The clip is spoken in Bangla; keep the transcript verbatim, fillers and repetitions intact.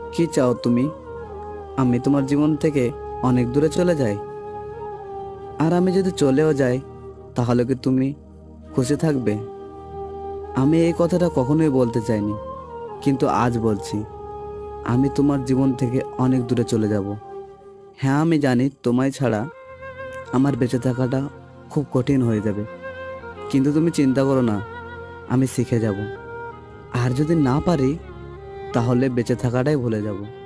কি চাও তুমি? আমি তোমার জীবন থেকে অনেক দূরে চলে যাই? আর আমি যদি চলেও যাই, তাহলে কি তুমি খুশি থাকবে? আমি এই কথাটা কখনোই বলতে চাইনি, কিন্তু আজ বলছি। আমি তোমার জীবন থেকে অনেক দূরে চলে যাব। হ্যাঁ, আমি জানি তোমায় ছাড়া আমার বেঁচে থাকাটা খুব কঠিন হয়ে যাবে, কিন্তু তুমি চিন্তা করো না, আমি শিখে যাব। আর যদি না পারি, তাহলে বেঁচে থাকাটাই ভুলে যাব।